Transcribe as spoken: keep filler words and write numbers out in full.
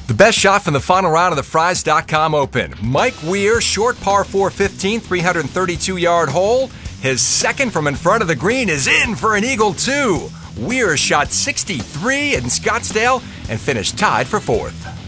The best shot from the final round of the Fries dot com Open. Mike Weir, short par four fifteen, three hundred thirty-two yard hole. His second from in front of the green is in for an eagle two. Weir shot sixty-three in Scottsdale and finished tied for fourth.